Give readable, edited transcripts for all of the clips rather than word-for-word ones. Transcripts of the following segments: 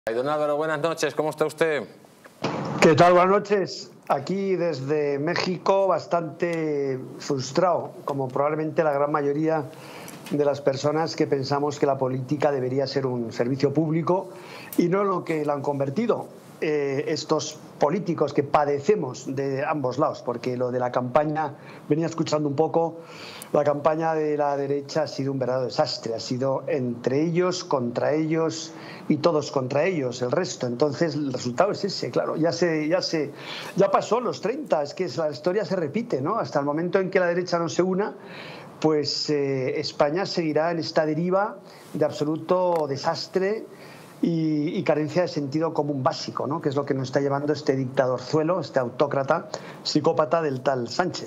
Don Álvaro, buenas noches, ¿cómo está usted? ¿Qué tal? Buenas noches. Aquí desde México bastante frustrado, como probablemente la gran mayoría de las personas que pensamos que la política debería ser un servicio público y no lo que la han convertido. Estos políticos que padecemos de ambos lados, porque lo de la campaña, venía escuchando un poco, la campaña de la derecha ha sido un verdadero desastre, ha sido entre ellos, contra ellos y todos contra ellos, el resto. Entonces el resultado es ese, claro, ya pasó los 30, es que la historia se repite, ¿no? Hasta el momento en que la derecha no se una, pues España seguirá en esta deriva de absoluto desastre y carencia de sentido común básico, ¿no? Que es lo que nos está llevando este dictadorzuelo, este autócrata, psicópata del tal Sánchez.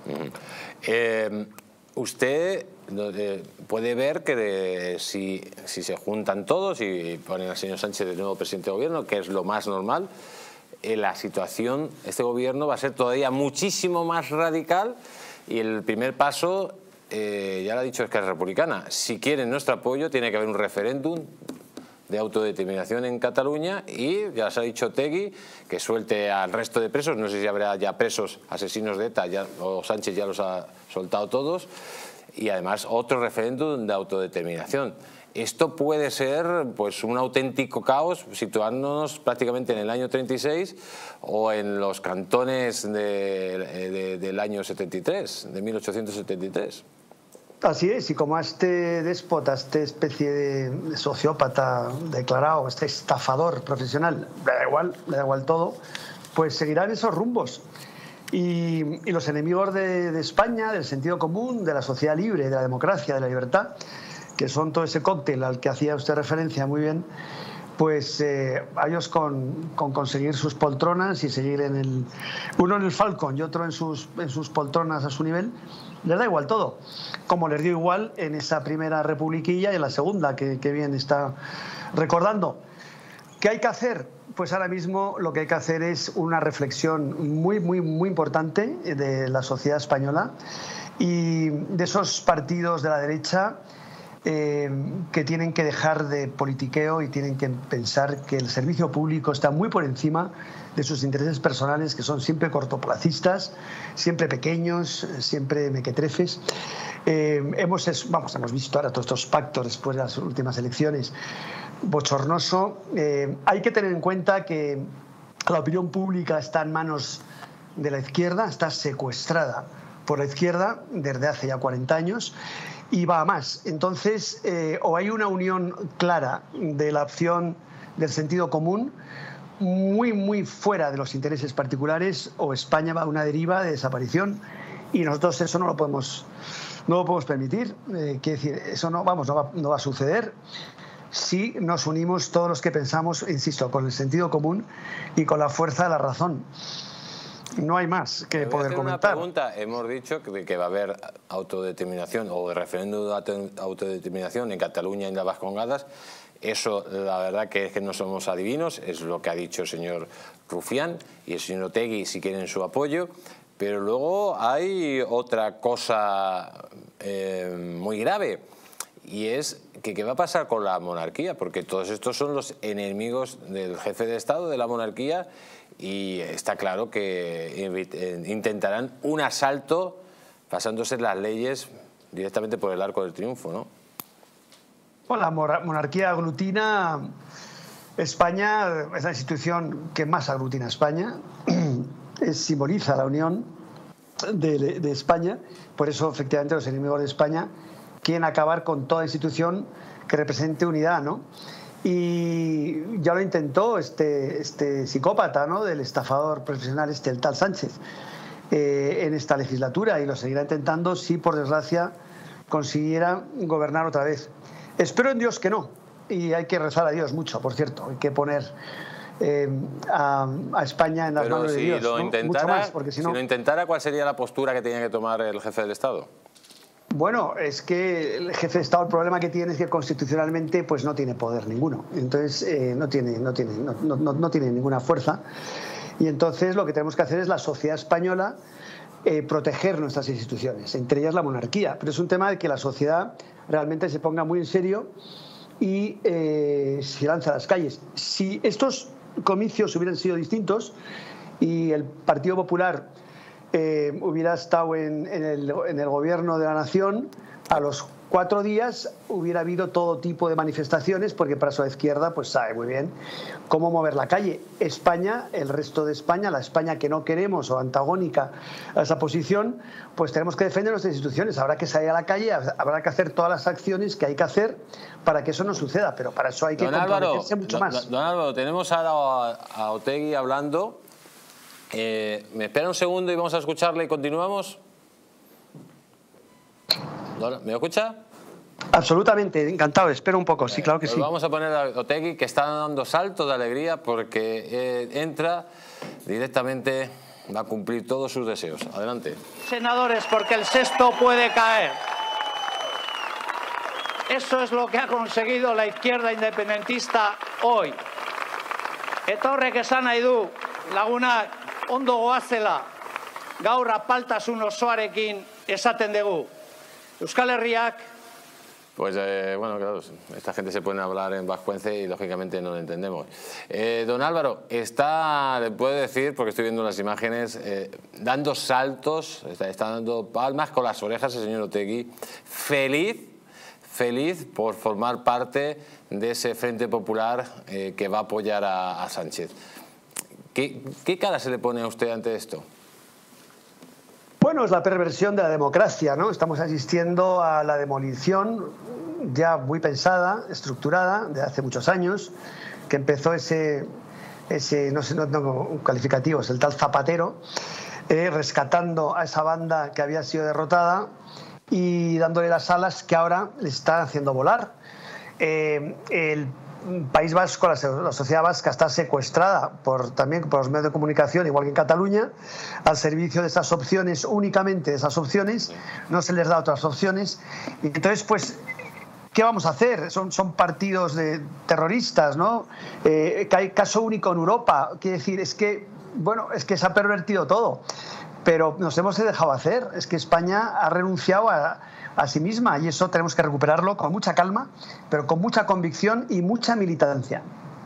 Usted puede ver que si se juntan todos y ponen al señor Sánchez de nuevo presidente de gobierno, que es lo más normal, la situación, este gobierno va a ser todavía muchísimo más radical y el primer paso, ya lo ha dicho Esquerra Republicana, si quieren nuestro apoyo tiene que haber un referéndum de autodeterminación en Cataluña y ya se ha dicho Otegi que suelte al resto de presos, no sé si habrá ya presos asesinos de ETA o Sánchez ya los ha soltado todos, y además otro referéndum de autodeterminación. Esto puede ser pues un auténtico caos, situándonos prácticamente en el año 36 o en los cantones del año 73, de 1873. Así es, y como a este déspota, esta especie de sociópata declarado, este estafador profesional, le da igual todo, pues seguirán esos rumbos. Y los enemigos de España, del sentido común, de la sociedad libre, de la democracia, de la libertad, que son todo ese cóctel al que hacía usted referencia muy bien, pues a ellos con conseguir sus poltronas y seguir uno en el Falcon y otro en sus poltronas a su nivel, les da igual todo, como les dio igual en esa primera republiquilla y en la segunda, que bien está recordando. ¿Qué hay que hacer? Pues ahora mismo lo que hay que hacer es una reflexión muy importante de la sociedad española y de esos partidos de la derecha que tienen que dejar de politiqueo y tienen que pensar que el servicio público está muy por encima de sus intereses personales, que son siempre cortoplacistas, siempre pequeños, siempre mequetrefes. Hemos visto ahora todos estos pactos después de las últimas elecciones, bochornoso. Hay que tener en cuenta que la opinión pública está en manos de la izquierda, está secuestrada por la izquierda desde hace ya 40 años y va a más. Entonces, o hay una unión clara de la opción del sentido común, muy fuera de los intereses particulares, o España va a una deriva de desaparición y nosotros eso no lo podemos permitir. Quiere decir, eso no va a suceder si nos unimos todos los que pensamos, insisto, con el sentido común y con la fuerza de la razón. No hay más que poder comentar. Una pregunta. Hemos dicho que va a haber autodeterminación o referéndum de autodeterminación en Cataluña y en las Vascongadas. Eso, la verdad que es que no somos adivinos, es lo que ha dicho el señor Rufián y el señor Otegi si quieren su apoyo. Pero luego hay otra cosa muy grave, y es que qué va a pasar con la monarquía, porque todos estos son los enemigos del jefe de Estado, de la monarquía, y está claro que intentarán un asalto pasándose las leyes directamente por el Arco del Triunfo, ¿no? Bueno, la monarquía aglutina España, es la institución que más aglutina a España, simboliza la unión de España, por eso efectivamente los enemigos de España quieren acabar con toda institución que represente unidad, ¿no? Y ya lo intentó este psicópata, ¿no?, del estafador profesional, el tal Sánchez, en esta legislatura, y lo seguirá intentando si por desgracia consiguiera gobernar otra vez. Espero en Dios que no, y hay que rezar a Dios mucho, por cierto, hay que poner a España en las manos de Dios, ¿no? Mucho más, porque si lo intentara, ¿cuál sería la postura que tenía que tomar el jefe del Estado? Bueno, es que el jefe de Estado, el problema que tiene es que constitucionalmente pues no tiene poder ninguno, entonces no tiene ninguna fuerza, y entonces lo que tenemos que hacer es la sociedad española proteger nuestras instituciones, entre ellas la monarquía, pero es un tema de que la sociedad realmente se ponga muy en serio y se lanza a las calles. Si estos comicios hubieran sido distintos y el Partido Popular hubiera estado en el gobierno de la nación, a los 4 días hubiera habido todo tipo de manifestaciones, porque para su izquierda pues sabe muy bien cómo mover la calle. España, el resto de España, la España que no queremos o antagónica a esa posición, pues tenemos que defender nuestras instituciones. Habrá que salir a la calle, habrá que hacer todas las acciones que hay que hacer para que eso no suceda, pero para eso hay que comprometerse mucho más. Don Álvaro, tenemos ahora a Otegi hablando. ¿Me espera un segundo y vamos a escucharle y continuamos? ¿Me escucha? Absolutamente, encantado, espero un poco, sí, claro que sí. Vamos a poner a Otegi, que está dando saltos de alegría porque entra directamente, va a cumplir todos sus deseos. Adelante. Senadores, porque el sexto puede caer. Eso es lo que ha conseguido la izquierda independentista hoy. Etorrek esan nahi du, lagunak, ondo goazela, gaur apaltasun osoarekin esaten dugu. Euskal Herriak. Pues bueno, claro, esta gente se pone a hablar en vascuence y lógicamente no lo entendemos. Don Álvaro, le puedo decir, porque estoy viendo las imágenes, dando saltos, está dando palmas con las orejas el señor Otegi, feliz por formar parte de ese Frente Popular que va a apoyar a Sánchez. ¿Qué cara se le pone a usted ante esto? Bueno, es la perversión de la democracia, ¿no? Estamos asistiendo a la demolición ya muy pensada, estructurada, de hace muchos años, que empezó ese no sé, no tengo calificativos, el tal Zapatero, rescatando a esa banda que había sido derrotada y dándole las alas que ahora le están haciendo volar. El País Vasco, la sociedad vasca está secuestrada también por los medios de comunicación, igual que en Cataluña, al servicio de esas opciones, únicamente de esas opciones, no se les da otras opciones. Y entonces, pues, ¿qué vamos a hacer? Son partidos de terroristas, ¿no? Que hay caso único en Europa. Quiere decir, es que se ha pervertido todo. Pero nos hemos dejado hacer. Es que España ha renunciado a sí misma y eso tenemos que recuperarlo con mucha calma, pero con mucha convicción y mucha militancia.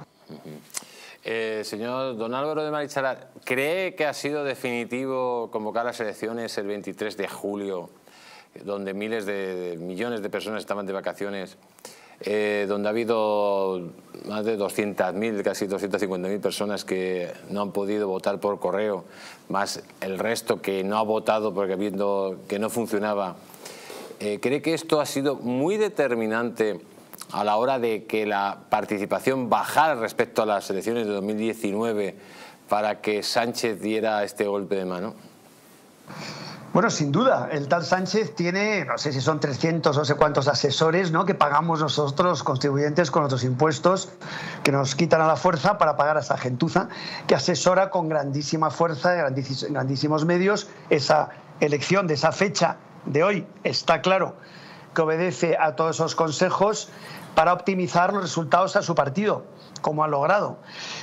Señor don Álvaro de Marichalar, ¿cree que ha sido definitivo convocar las elecciones el 23 de julio, donde millones de personas estaban de vacaciones, donde ha habido más de 200.000, casi 250.000 personas que no han podido votar por correo, más el resto que no ha votado porque viendo que no funcionaba? ¿Cree que esto ha sido muy determinante a la hora de que la participación bajara respecto a las elecciones de 2019 para que Sánchez diera este golpe de mano? Bueno, sin duda. El tal Sánchez tiene, no sé si son 300 no sé cuántos asesores, ¿no?, que pagamos nosotros, los contribuyentes, con nuestros impuestos, que nos quitan a la fuerza para pagar a esa gentuza, que asesora con grandísima fuerza, grandísimos medios, esa elección de esa fecha de hoy. Está claro que obedece a todos esos consejos para optimizar los resultados a su partido, como ha logrado.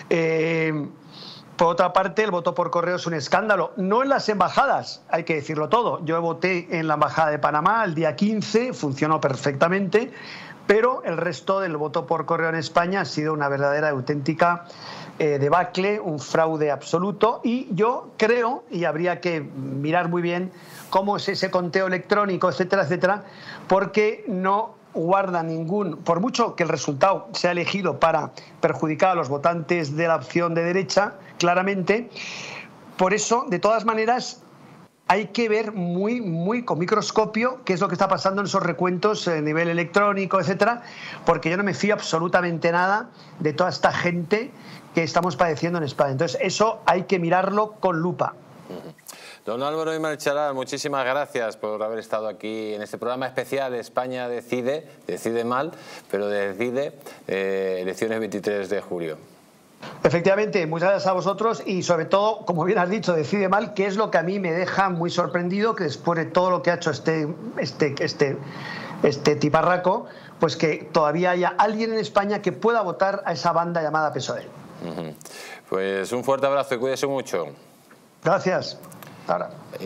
Por otra parte, el voto por correo es un escándalo. No en las embajadas, hay que decirlo todo. Yo voté en la embajada de Panamá el día 15, funcionó perfectamente, pero el resto del voto por correo en España ha sido una verdadera, auténtica debacle, un fraude absoluto. Y yo creo, y habría que mirar muy bien cómo es ese conteo electrónico, etcétera, etcétera, porque no guarda por mucho que el resultado sea elegido para perjudicar a los votantes de la opción de derecha, claramente, por eso, de todas maneras, hay que ver muy con microscopio qué es lo que está pasando en esos recuentos a nivel electrónico, etcétera, porque yo no me fío absolutamente nada de toda esta gente que estamos padeciendo en España. Entonces, eso hay que mirarlo con lupa. Don Álvaro de Marichalar, muchísimas gracias por haber estado aquí en este programa especial España decide mal, pero decide, elecciones 23 de julio. Efectivamente, muchas gracias a vosotros y sobre todo, como bien has dicho, decide mal, que es lo que a mí me deja muy sorprendido, que después de todo lo que ha hecho este tiparraco, pues que todavía haya alguien en España que pueda votar a esa banda llamada PSOE. Pues un fuerte abrazo y cuídese mucho. Gracias. Ahora.